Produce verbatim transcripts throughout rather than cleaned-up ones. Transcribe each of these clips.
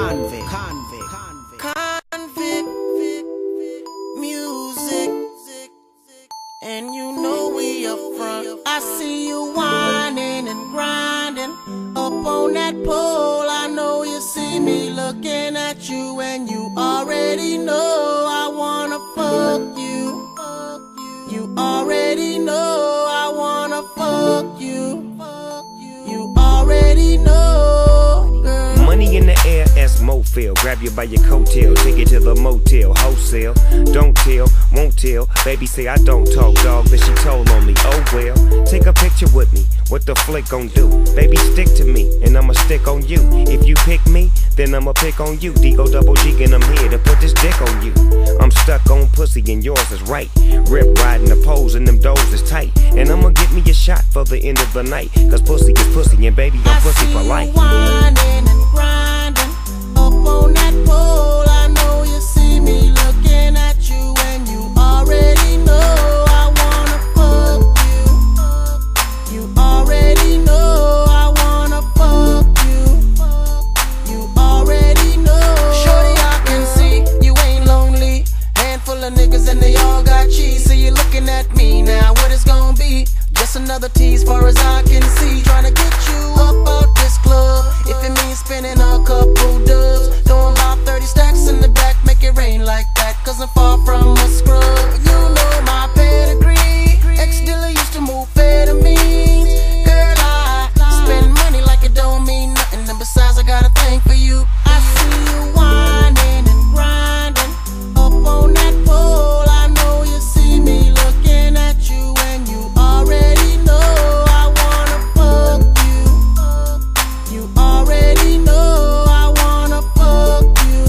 convict, convict, convict, music, and you know we up front. I see you whining and grinding up on that pole. I know you see me looking at you, and you already know I wanna fuck you. You already know I wanna fuck you. You already know, girl. Money in the air as Mofil. Grab you by your coattail, take you to the motel, wholesale. Don't tell, won't tell. Baby say I don't talk, dog, but she told on me. Oh well, take a picture with me. What the flick gon' do? Baby, stick to me, and I'ma stick on you. If you pick me, then I'ma pick on you. D-O double G, and I'm here to put this dick on you. I'm stuck on pussy, and yours is right. Rip riding the poles, and them doors is tight. And I'ma get me a shot for the end of the night. Cause pussy is pussy, and baby, I'm pussy for life. I see you whining and grinding up on that pole. I know you see me looking at you, and you already know I wanna fuck you. You already know I wanna fuck you. You already know. Shorty, I can see you ain't lonely. Handful of niggas and they all got cheese. So you looking at me now, what it's gonna be? Just another tease far as I can see. Trying to get you up out this club. If it means spending a couple dubs, throwing about thirty stacks in the back, make it rain like that. Cause I'm far from a scrub. You know my pedigree. Ex-dealer used to move amphetamines. Girl, I spend money like it don't mean nothing. And besides, I got a thing for you. I see you whining and grinding up on that pole. I know you see me looking at you, and you already know I wanna fuck you. You already know I wanna fuck you.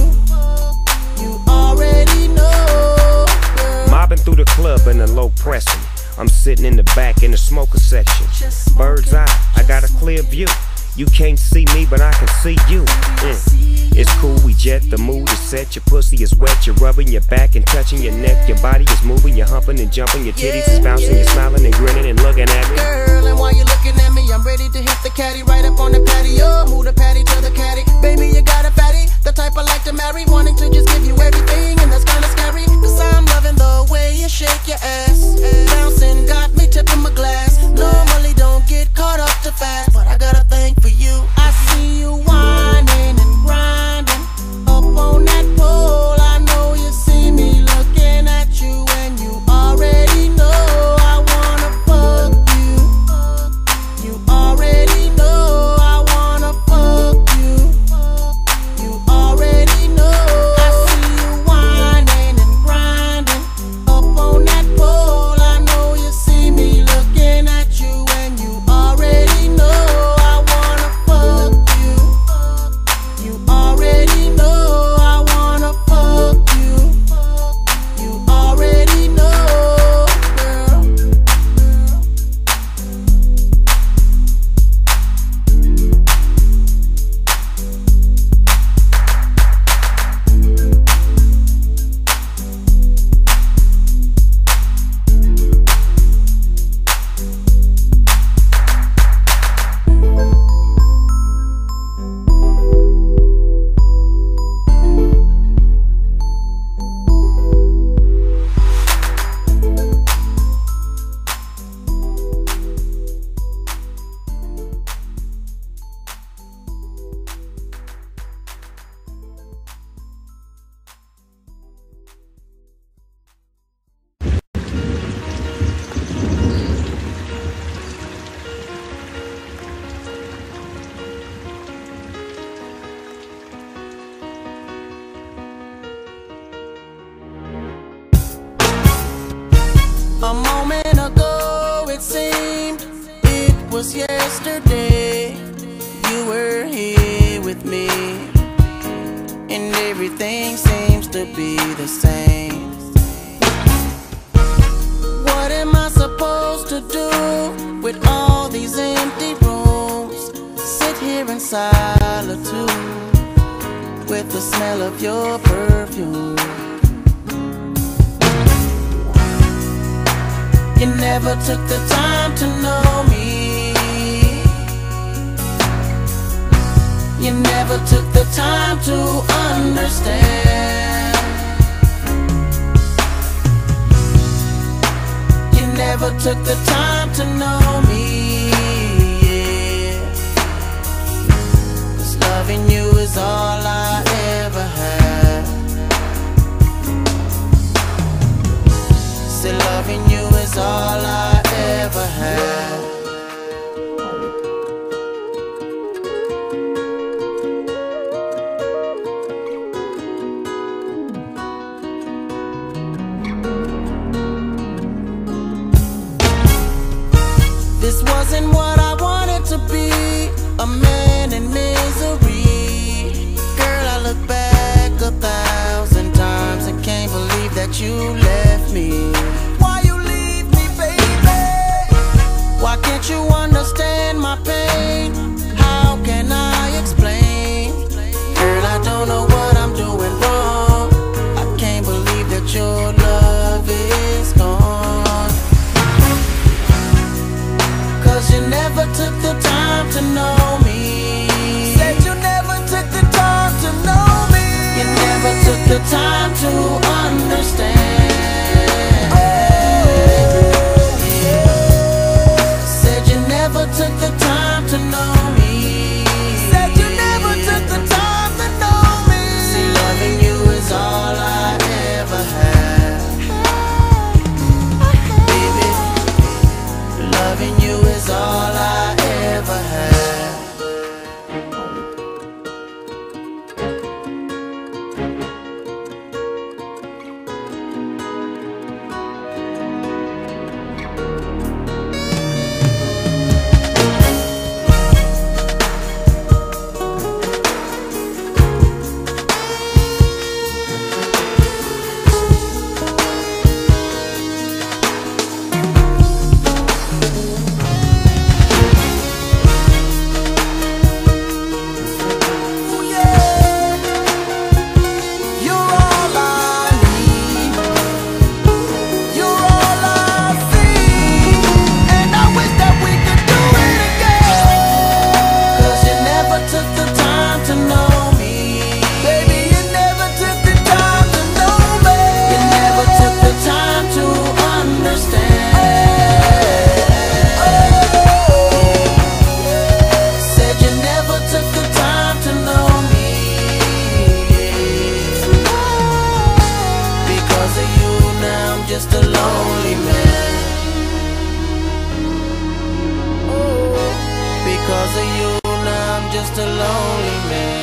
You already know, girl. Mobbing through the club in a low pressing. I'm sitting in the back in the smoker section. Bird's eye, I got a clear view. You can't see me, but I can see you. Mm. It's cool, we jet, the mood is set. Your pussy is wet, you're rubbing your back and touching your neck. Your body is moving, you're humping and jumping. Your titties is bouncing, you're smiling and grinning and looking at me. Girl, and while you're looking at me, I'm ready to hit the caddy right up on the patio. Move the patty to the caddy. Baby, you got a fatty, the type I like to marry. Wanting to just give you everything, and that's kinda scary. Cause I'm loving the way you shake your ass. Bouncing got me tipping my glass. Normally don't get caught up too fast, but I got a thing for you. I see you whining and grinding up on that pole. I know you see me looking at you, and you already know I wanna fuck you. You already know I wanna fuck you. You already know. I see you whining and grinding up on that pole. I know you see me looking at you, and you already know I wanna fuck you. You already know I wanna fuck you. You already know, girl. A moment ago it seemed it was yesterday. You were here with me, and everything seems to be the same. What am I supposed to do with all these empty rooms? Sit here in solitude with the smell of your perfume. You never took the time to know me. You never took the time to understand. You never took the time to know me, yeah. 'Cause loving you is all I ever had. Say loving you is all I ever had. This wasn't what I wanted to be, a man in misery. Girl, I look back a thousand times and can't believe that you left me. Why you leave me, baby? Why can't you understand my pain? How can I explain? Girl, I don't know what I'm doing wrong. I can't believe that your love is gone. 'Cause you never took the time to know me. Said you never took the time to know me. You never took the time to understand. Oh, yeah. Said you never took the time to know me. Said you never took the time to know me. See, loving you is all I ever had. Baby, loving you is all I ever had. Just a lonely man. Oh, because of you now I'm just a lonely man.